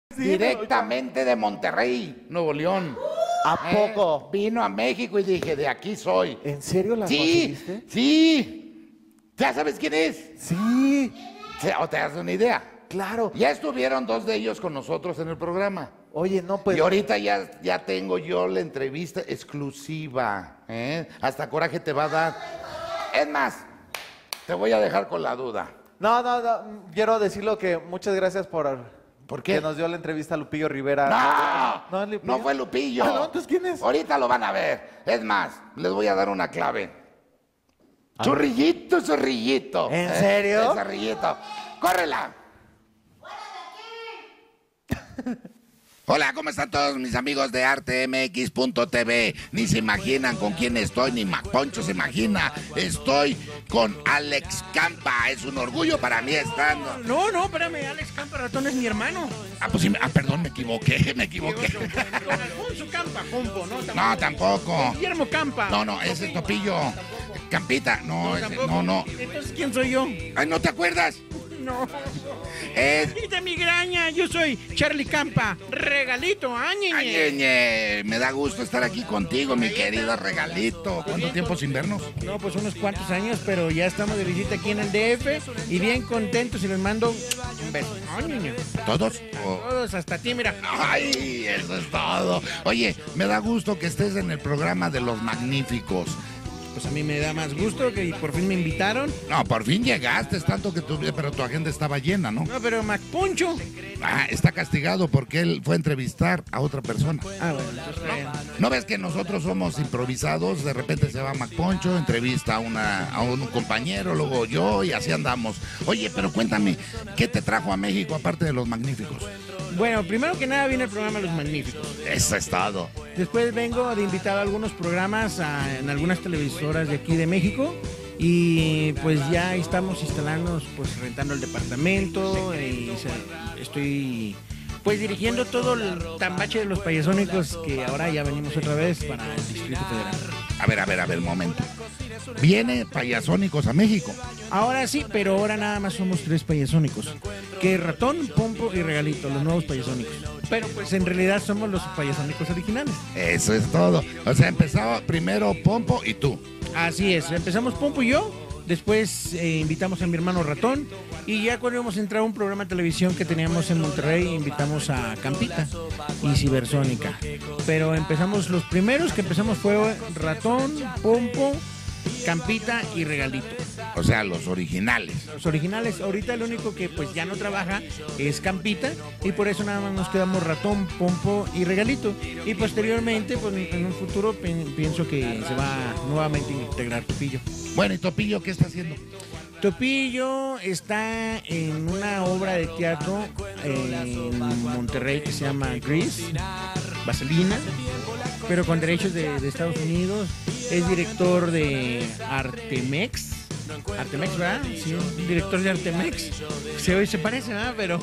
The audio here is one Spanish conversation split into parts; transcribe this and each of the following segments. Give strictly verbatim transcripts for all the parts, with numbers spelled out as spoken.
Directamente de Monterrey, Nuevo León. ¿A poco? Eh, vino a México y dije, de aquí soy. ¿En serio la Sí, conseguiste? sí. ¿Ya sabes quién es? Sí, ¿O te das una idea? claro. Ya estuvieron dos de ellos con nosotros en el programa. Oye, no, pues... Y ahorita ya, ya tengo yo la entrevista exclusiva. ¿eh? Hasta coraje te va a dar. Es más, te voy a dejar con la duda. No, no, no. Quiero decirlo que muchas gracias por... ¿Por qué? Que nos dio la entrevista a Lupillo Rivera. ¡No! ¿No es Lupillo? No fue Lupillo. Ah, no, ¿entonces quién es? Ahorita lo van a ver. Es más, les voy a dar una clave. Zorrillito, zorrillito. ¿En ¿eh? serio? El zorrillito. ¡Córrela! Hola, ¿cómo están todos mis amigos de arte m x punto t v? Ni se imaginan con quién estoy, ni Macponcho se imagina. Estoy con Alex Campa. Es un orgullo para mí estando. No, no, espérame, Alex Campa Ratón es mi hermano. Ah, pues sí, ah, perdón, me equivoqué, me equivoqué. Don Alfonso Campa, Pompo, ¿no? Tampoco. No, tampoco. Guillermo Campa. No, no, ese es Topillo. Campita, no, ese, no, no. Entonces, ¿quién soy yo? Ay, ¿no te acuerdas? No. Es... Y de migraña, yo soy Charlie Campa. Regalito, áñeñe. Ay, ñeñe, me da gusto estar aquí contigo, mi querido Regalito. ¿Cuánto tiempo sin vernos? No, pues unos cuantos años, pero ya estamos de visita aquí en el D F y bien contentos y les mando un beso. Áñeñe. ¿Todos? O- Todos, hasta ti, mira. Ay, eso es todo. Oye, me da gusto que estés en el programa de Los Magníficos. Pues a mí me da más gusto que por fin me invitaron. No, por fin llegaste, es tanto que tu, pero tu agenda estaba llena, ¿no? No, pero Macponcho. Ah, está castigado porque él fue a entrevistar a otra persona. Ah, bueno, entonces está bien. ¿No ves que nosotros somos improvisados? De repente se va Macponcho, entrevista a, una, a un compañero, luego yo y así andamos. Oye, pero cuéntame, ¿qué te trajo a México aparte de Los Magníficos? Bueno, primero que nada viene el programa Los Magníficos. Eso es todo. Después vengo de invitado a algunos programas a- en algunas televisoras de aquí de México y pues ya estamos instalándonos, pues rentando el departamento y se- estoy pues dirigiendo todo el tambache de los payasónicos que ahora ya venimos otra vez para el Distrito Federal. A ver, a ver, a ver, un momento. Viene Payasónicos a México. Ahora sí, pero ahora nada más somos tres payasónicos, que es Ratón, Pompo y Regalito, los nuevos payasónicos. Pero pues en realidad somos los payasónicos originales. Eso es todo. O sea, empezaba primero Pompo y tú. Así es, empezamos Pompo y yo, después eh, invitamos a mi hermano Ratón y ya cuando íbamos a entrar a un programa de televisión que teníamos en Monterrey, invitamos a Campita y Cibersónica. Pero empezamos, los primeros que empezamos fue Ratón, Pompo, Campita y Regalito. O sea, los originales. Los originales, ahorita el único que pues ya no trabaja es Campita y por eso nada más nos quedamos Ratón, Pompo y Regalito. Y posteriormente, pues en un futuro pi- pienso que se va nuevamente a integrar Topillo. Bueno, ¿y Topillo qué está haciendo? Topillo está en una obra de teatro en Monterrey que se llama Grease, Vaselina, pero con derechos de, de Estados Unidos. Es director de Artemex. Artemex, ¿verdad? Sí, director de Artemex. Se, se parece, ¿verdad? Pero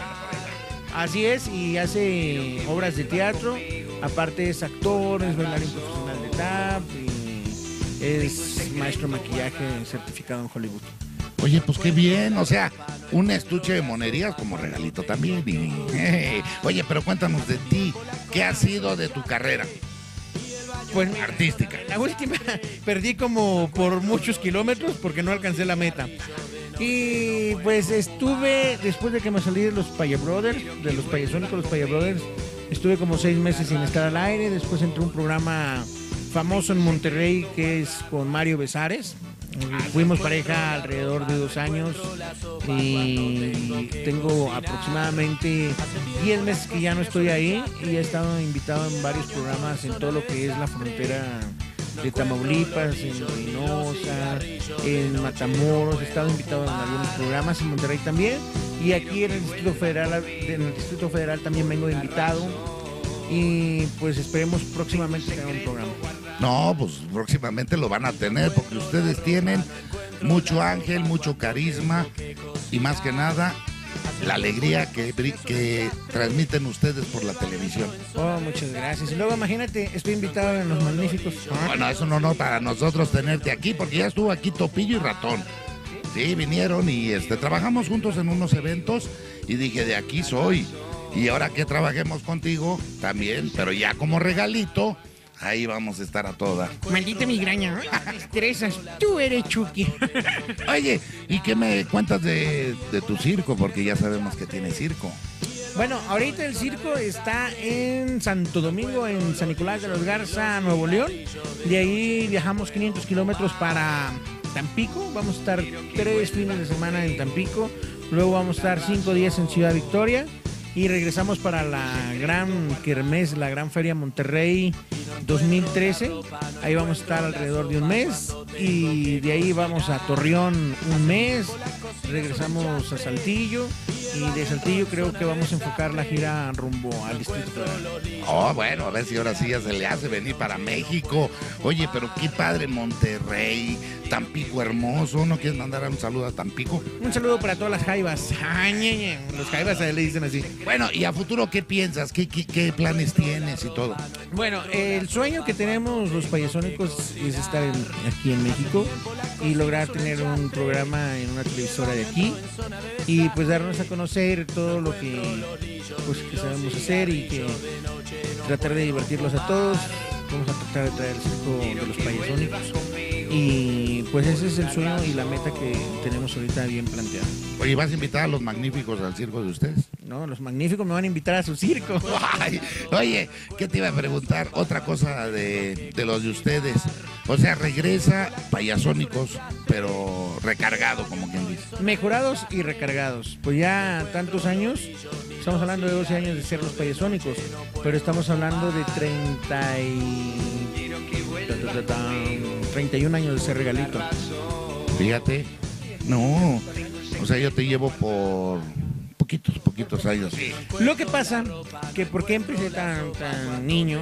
así es, y hace obras de teatro. Aparte es actor, es bailarín profesional de tap y es maestro de maquillaje certificado en Hollywood. Oye, pues qué bien, o sea, un estuche de monerías como Regalito también. y- eh, Oye, pero cuéntanos de ti, ¿qué ha sido de tu carrera Pues artística? la última perdí como por muchos kilómetros porque no alcancé la meta. Y pues estuve, después de que me salí de los Paya Brothers, de los Payasónicos, los Paya Brothers, estuve como seis meses sin estar al aire. Después entré a un programa famoso en Monterrey que es con Mario Besares. Fuimos pareja alrededor de dos años y tengo aproximadamente diez meses que ya no estoy ahí y he estado invitado en varios programas en todo lo que es la frontera de Tamaulipas, en Reynosa, en Matamoros. He estado invitado en algunos programas en Monterrey también y aquí en el Distrito Federal, en el Distrito Federal también vengo de invitado y pues esperemos próximamente tener un programa. No, pues próximamente lo van a tener porque ustedes tienen mucho ángel, mucho carisma y más que nada la alegría que, bri- que transmiten ustedes por la televisión. Oh, muchas gracias. Y luego imagínate, estoy invitado en Los Magníficos. Bueno, eso no, no para nosotros tenerte aquí porque ya estuvo aquí Topillo y Ratón. Sí, vinieron y este trabajamos juntos en unos eventos y dije, de aquí soy. Y ahora que trabajemos contigo, también, pero ya como regalito, ahí vamos a estar a toda. Maldita migraña, ¿eh? Te estresas. Tú eres Chucky. Oye, ¿y qué me cuentas de, de tu circo? Porque ya sabemos que tienes circo. Bueno, ahorita el circo está en Santo Domingo, en San Nicolás de los Garza, Nuevo León. De ahí viajamos quinientos kilómetros para Tampico. Vamos a estar tres fines de semana en Tampico. Luego vamos a estar cinco días en Ciudad Victoria. Y regresamos para la gran Kermés, la gran Feria Monterrey dos mil trece. Ahí vamos a estar alrededor de un mes. Y de ahí vamos a Torreón un mes. Regresamos a Saltillo. Y de Saltillo creo que vamos a enfocar la gira rumbo al Distrito Federal. Oh, bueno, a ver si ahora sí ya se le hace venir para México. Oye, pero qué padre Monterrey, Tampico hermoso. ¿No quieres mandar un saludo a Tampico? Un saludo para todas las jaivas. Ay, ñe, ñe. Los jaivas le dicen así. Bueno, ¿y a futuro qué piensas? ¿Qué, qué, qué planes tienes y todo? Bueno, el sueño que tenemos los payasónicos es estar en, aquí en México y lograr tener un programa en una televisora de aquí y pues darnos a conocer todo lo que, pues, que sabemos hacer y que tratar de divertirlos a todos. Vamos a tratar de traer el circo de los payasónicos y pues ese es el sueño y la meta que tenemos ahorita bien planteada. Oye, ¿vas a invitar a los magníficos al circo de ustedes? No, los magníficos me van a invitar a su circo. Ay, oye, ¿qué te iba a preguntar? Otra cosa de, de los de ustedes. O sea, regresa Payasónicos, pero recargado, como quien dice. Mejorados y recargados. Pues ya tantos años, estamos hablando de doce años de ser los Payasónicos, pero estamos hablando de treinta y... treinta y un años de ser regalito. Fíjate, no, o sea, yo te llevo por poquitos, poquitos años. Lo que pasa, que porque empecé tan, tan niño,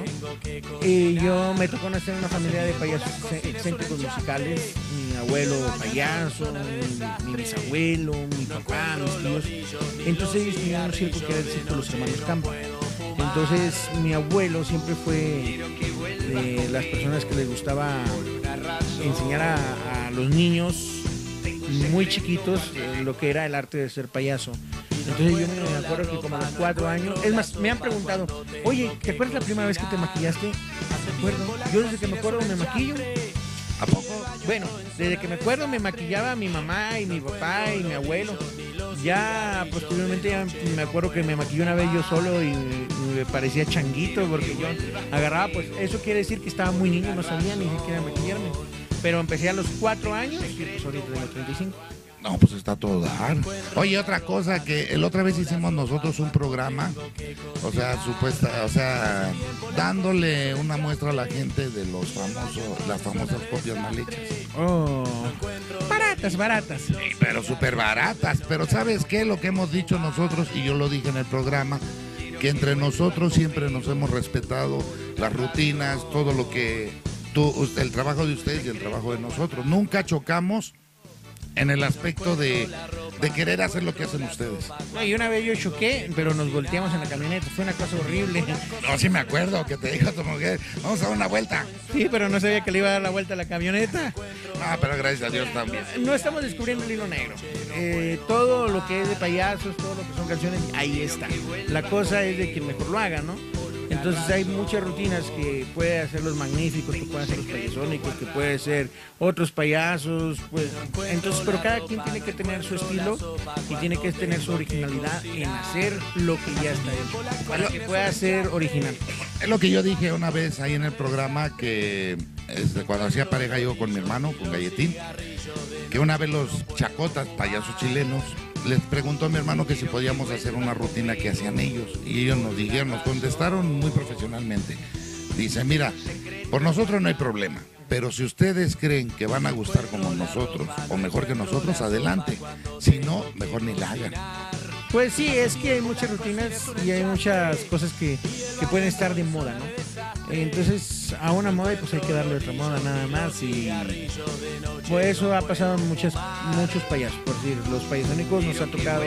y yo me tocó nacer en una familia de payasos excéntricos musicales, mi abuelo payaso, mi, mi bisabuelo, mi papá, mis tíos. Entonces ellos tenían un circo que era el circo de los hermanos Campo. Entonces mi abuelo siempre fue de las personas que les gustaba enseñar a, a los niños muy chiquitos eh, lo que era el arte de ser payaso. Entonces yo me acuerdo que como a los cuatro años, es más, me han preguntado, oye, ¿te acuerdas la primera vez que te maquillaste? ¿Te acuerdo? Yo desde que me acuerdo me maquillo. ¿A poco? Bueno, desde que me acuerdo me maquillaba mi mamá y mi papá y mi abuelo. Ya posteriormente ya me acuerdo que me maquilló una vez yo solo y me parecía changuito porque yo agarraba, pues eso quiere decir que estaba muy niño, no sabía ni siquiera maquillarme. Pero empecé a los cuatro años y pues ahorita tengo treinta y cinco. No, pues está todo dar. Oye, otra cosa, que la otra vez hicimos nosotros un programa, o sea, supuesta, o sea, dándole una muestra a la gente de los famosos, las famosas copias mal hechas. Oh, baratas, baratas. Sí, pero súper baratas. Pero ¿sabes qué? Lo que hemos dicho nosotros, y yo lo dije en el programa, que entre nosotros siempre nos hemos respetado las rutinas, todo lo que, tú, el trabajo de ustedes y el trabajo de nosotros. Nunca chocamos en el aspecto de, de querer hacer lo que hacen ustedes. No, y una vez yo choqué, pero nos volteamos en la camioneta. Fue una cosa horrible. No, sí me acuerdo que te dijo tu mujer, vamos a dar una vuelta. Sí, pero no sabía que le iba a dar la vuelta a la camioneta. Ah, pero gracias a Dios también. No estamos descubriendo el hilo negro. Eh, todo lo que es de payasos, todo lo que son canciones, ahí está. La cosa es de que mejor lo haga, ¿no? Entonces hay muchas rutinas que puede hacer los magníficos, que pueden hacer los payasónicos, que puede ser otros payasos, pues, entonces, pero cada quien tiene que tener su estilo y tiene que tener su originalidad en hacer lo que ya está hecho, para que pueda ser original. Es lo que yo dije una vez ahí en el programa, que este, cuando hacía pareja yo con mi hermano, con Galletín, que una vez los chacotas, payasos chilenos, les preguntó a mi hermano que si podíamos hacer una rutina que hacían ellos. Y ellos nos dijeron, nos contestaron muy profesionalmente. Dice, mira, por nosotros no hay problema, pero si ustedes creen que van a gustar como nosotros, o mejor que nosotros, adelante. Si no, mejor ni la hagan. Pues sí, es que hay muchas rutinas y hay muchas cosas que, que pueden estar de moda, ¿no? Entonces, a una moda y pues hay que darle otra moda nada más. Y pues eso ha pasado en muchas, muchos payasos. Por decir, los payasónicos nos ha tocado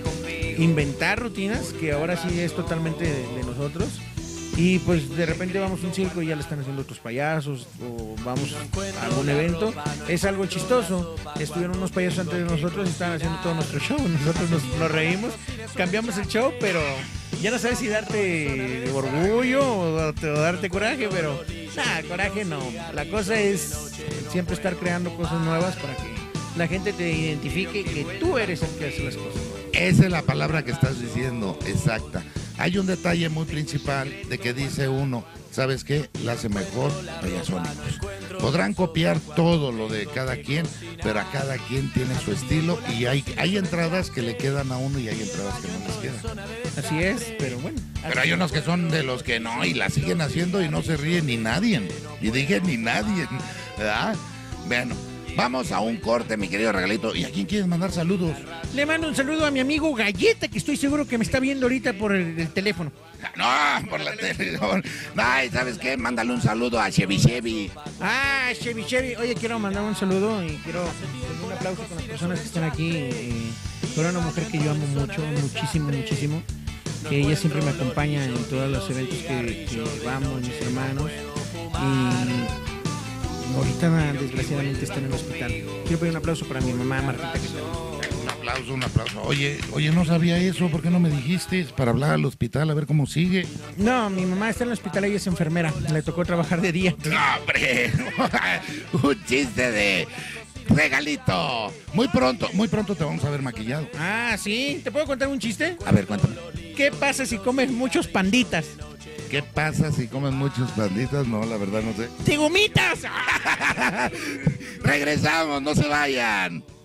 inventar rutinas que ahora sí es totalmente de, de nosotros. Y pues de repente vamos a un circo y ya le están haciendo otros payasos, o vamos a algún evento. Es algo chistoso. Estuvieron unos payasos antes de nosotros y estaban haciendo todo nuestro show. Nosotros nos, nos reímos, cambiamos el show, pero Ya no sabes si darte orgullo o, o darte coraje, pero nada, coraje no. La cosa es siempre estar creando cosas nuevas para que la gente te identifique que tú eres el que hace las cosas. Esa es la palabra que estás diciendo, exacta. Hay un detalle muy principal de que dice uno, ¿sabes qué? La hace mejor Payasónicos. Podrán copiar todo lo de cada quien, pero a cada quien tiene su estilo y hay, hay entradas que le quedan a uno y hay entradas que no les quedan. Así es, pero bueno. Pero hay unos que son de los que no y la siguen haciendo y no se ríe ni nadie. Y dije ni nadie, ¿verdad? Bueno. Vamos a un corte, mi querido Regalito. ¿Y a quién quieres mandar saludos? Le mando un saludo a mi amigo Galleta, que estoy seguro que me está viendo ahorita por el, el teléfono. No, por la televisión. Ay, ¿sabes qué? Mándale un saludo a Chevy Chevy. Ah, Chevy Chevy. Oye, quiero mandar un saludo y quiero un aplauso con las personas que están aquí. Eh, Fue una mujer que yo amo mucho, muchísimo, muchísimo. Que ella siempre me acompaña en todos los eventos que, que vamos, mis hermanos. Y ahorita desgraciadamente está en el hospital. Quiero pedir un aplauso para mi mamá Martita, que está. Un aplauso, un aplauso. Oye, oye, no sabía eso, ¿por qué no me dijiste? Para hablar al hospital, a ver cómo sigue. No, mi mamá está en el hospital, ella es enfermera. Le tocó trabajar de día. No, hombre. Un chiste de Regalito. Muy pronto, muy pronto te vamos a ver maquillado. Ah, ¿sí? ¿Te puedo contar un chiste? A ver, cuéntame. ¿Qué pasa si comes muchos panditas? ¿Qué pasa si comen muchos panditas? No, la verdad no sé. ¡Te gomitas! Regresamos, no se vayan.